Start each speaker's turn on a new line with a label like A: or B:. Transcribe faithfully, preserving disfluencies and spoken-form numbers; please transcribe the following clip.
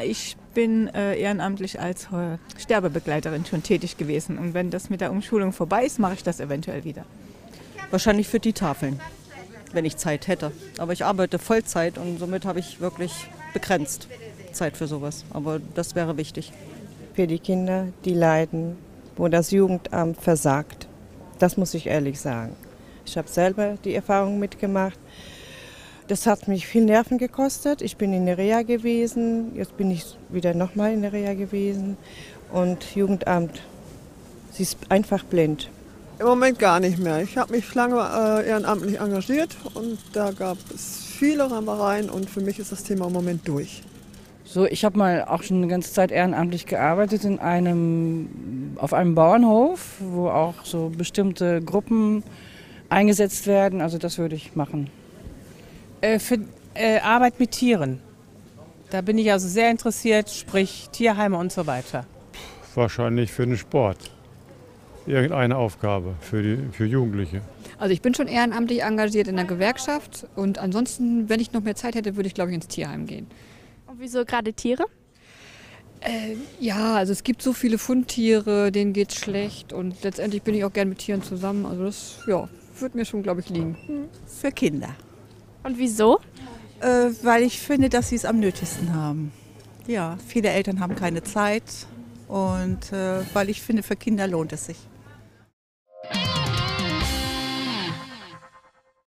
A: ich bin äh, ehrenamtlich als äh, Sterbebegleiterin schon tätig gewesen. Und wenn das mit der Umschulung vorbei ist, mache ich das eventuell wieder.
B: Wahrscheinlich für die Tafeln, wenn ich Zeit hätte. Aber ich arbeite Vollzeit und somit habe ich wirklich begrenzt Zeit für sowas. Aber das wäre wichtig.
C: Für die Kinder, die leiden, wo das Jugendamt versagt. Das muss ich ehrlich sagen. Ich habe selber die Erfahrung mitgemacht. Das hat mich viel Nerven gekostet. Ich bin in der Reha gewesen, jetzt bin ich wieder nochmal in der Reha gewesen. Und Jugendamt, sie ist einfach blind.
D: Im Moment gar nicht mehr. Ich habe mich lange äh, ehrenamtlich engagiert und da gab es viele Rammereien und für mich ist das Thema im Moment durch.
E: So, ich habe mal auch schon eine ganze Zeit ehrenamtlich gearbeitet in einem, auf einem Bauernhof, wo auch so bestimmte Gruppen eingesetzt werden. Also das würde ich machen.
F: Äh, für äh, Arbeit mit Tieren. Da bin ich also sehr interessiert, sprich Tierheime und so weiter.
G: Wahrscheinlich für den Sport. Irgendeine Aufgabe für, die, für Jugendliche.
H: Also ich bin schon ehrenamtlich engagiert in der Gewerkschaft und ansonsten, wenn ich noch mehr Zeit hätte, würde ich glaube ich ins Tierheim gehen.
I: Und wieso gerade Tiere?
H: Äh, ja, also es gibt so viele Fundtiere, denen geht's schlecht und letztendlich bin ich auch gern mit Tieren zusammen. Also das, ja, wird mir schon, glaube ich, liegen.
A: Für Kinder.
I: Und wieso?
A: Äh, weil ich finde, dass sie es am nötigsten haben. Ja, viele Eltern haben keine Zeit und äh, weil ich finde, für Kinder lohnt es sich.